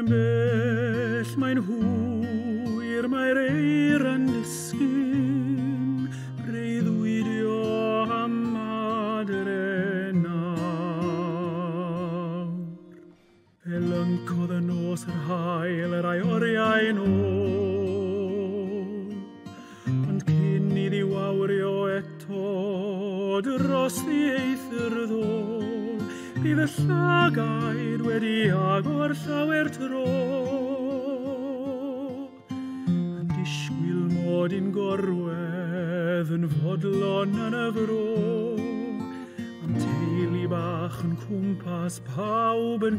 Mae'n bell, mae'n hwyr, mae'r eir yn disgyn, breuddwydio am adre nawr. Fe lyncodd y nos yr hael, yr ai oriau'n ôl, ond cyn iddi wawrio eto dros ddieithr ddôl, bydd y llagaid wedi agor llawer tro, yn disgwyl mod i'n gorwedd yn fodlon yn y fro, am teulu bach yn cwmpas pawb yn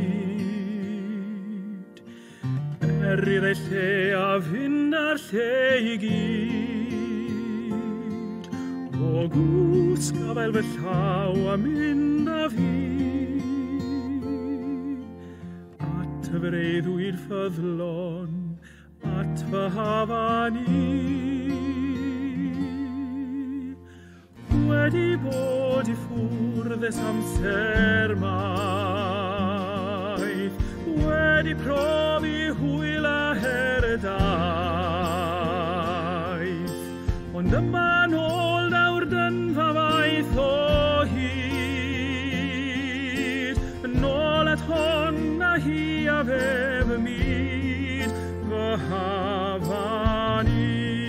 glid, eryr ei lle a fynd ar lle i gyd, o gwsg a fel fy llaw a mynd a fi, at y freuddwyd ffyddlon, at fy hafan i. Wedi bod i ffwrdd ys amser maith, wedi profi hwyl a herdaeth, ond yma nôl nawr dynfa faith o hyd, nôl at hon a hi a fe fy myd, fy hafan i.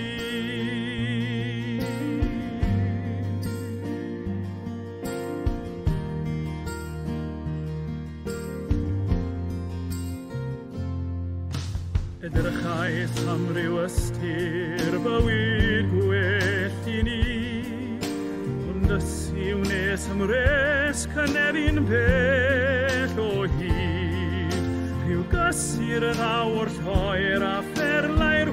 Edrychais am ryw ystyr bywyd gwell i ni, ond ysiw nes ymres cynefin bell o hyd, rhyw gysur ddawr lloer a pherlau'r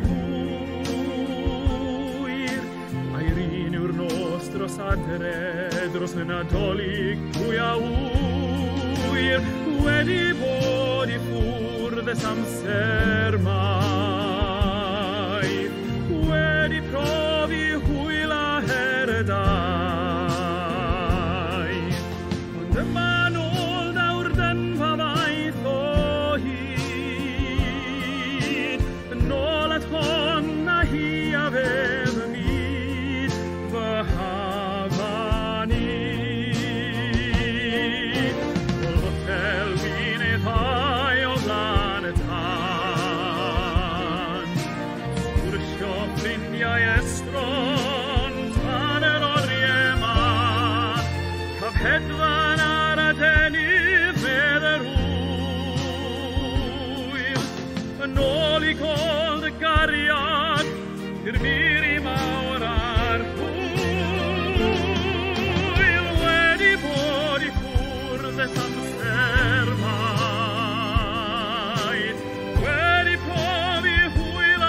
hwyr, mae'r un yw'r nos dros adre, dros y Nadolig pwy a wyr, wedi bod i ffwrdd ys amser maith, wedi profi hwyl a herdaeth, ond yma nôl nawr dynfa faith o hyd, nôl at hon a hi a fe fy myd, fy hafan i. Hedfan ar y denydd medd yr hwyl, yn ôl i gold y gariad, i'r miri mawr a'r hwyl, wedi bod i ffwrdd ys amser maith, wedi profi hwyl a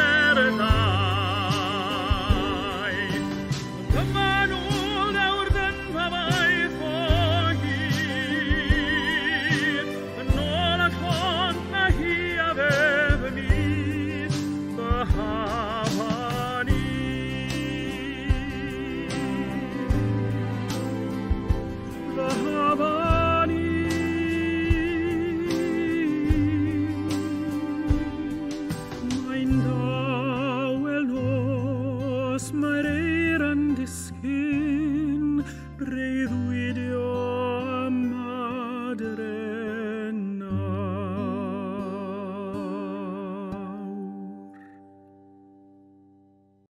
herdaeth, ond yma nôl nawr dynfa faith o hyd, nôl ac hon a hi a fe fy myd, fy hafan i. Fy hafan i. Mae'n dawel nos, mae'r eir yn disgyn,